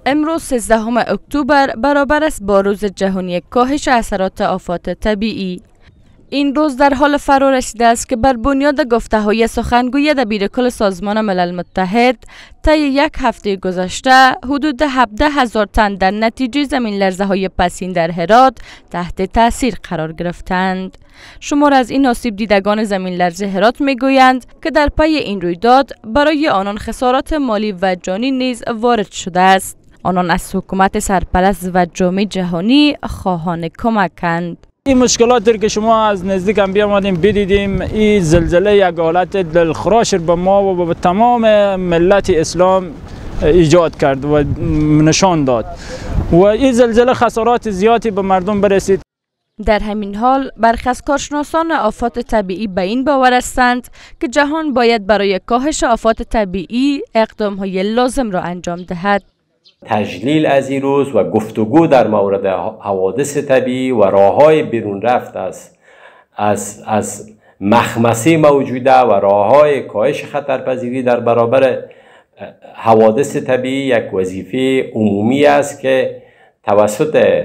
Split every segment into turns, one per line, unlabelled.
امروز 13 اکتبر برابر است با روز جهانی کاهش اثرات آفات طبیعی. این روز در حال فرا رسیده است که بر بنیاد گفته‌های سخنگوی دبیرکل سازمان ملل متحد طی یک هفته گذشته حدود 17,000 تن در نتیجه زمین لرزه‌های پسین در هرات تحت تاثیر قرار گرفتند. شمار از این آسیب دیدگان زمین لرزه هرات میگویند که در پی این رویداد برای آنان خسارات مالی و جانی نیز وارد شده است. آنان از حکومت سرپرست و جامعه جهانی خواهان کمکند.
این مشکلاتی که شما از نزدیک هم بیامدیم بدیدیم، این زلزله یک حالت دلخراش به ما و به تمام ملت اسلام ایجاد کرد و نشان داد و این زلزله خسارات زیادی به مردم برسید.
در همین حال برخی از کارشناسان آفات طبیعی به این باور هستند که جهان باید برای کاهش آفات طبیعی اقدام‌های لازم را انجام دهد.
تجلیل از این روز و گفتگو در مورد حوادث طبیعی و راه‌های بیرون رفت از مخمسه موجوده و راه‌های کاهش خطرپذیری در برابر حوادث طبیعی یک وظیفه عمومی است که توسط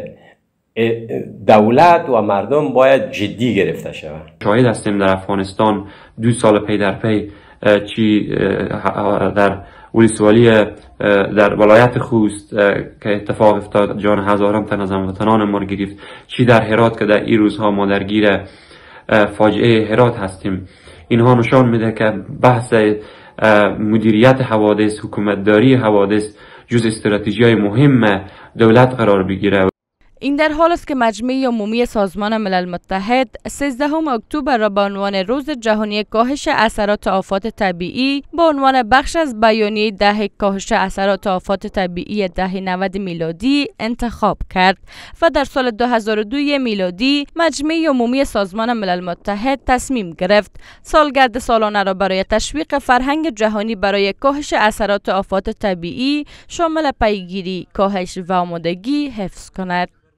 دولت و مردم باید جدی گرفته شود.
شاهد هستیم در افغانستان 2 سال پی در پی چی در ولسوالی در ولایت خوست که اتفاق افتاد، جان هزاران تن از هموطنان ما گرفت، چی در هرات که در این روزها ما درگیر فاجعه هرات هستیم. اینها نشان میده که بحث مدیریت حوادث، حکومتداری حوادث جز استراتژی‌های مهم دولت قرار بگیره.
این در حال است که مجمع عمومی سازمان ملل متحد 13 اکتبر را به عنوان روز جهانی کاهش اثرات آفات طبیعی به عنوان بخش از بیانیه دهه کاهش اثرات آفات طبیعی دهه 90 میلادی انتخاب کرد و در سال 2002 میلادی مجمع عمومی سازمان ملل متحد تصمیم گرفت سالگرد سالانه را برای تشویق فرهنگ جهانی برای کاهش اثرات آفات طبیعی شامل پیگیری، کاهش و آمادگی حفظ کند.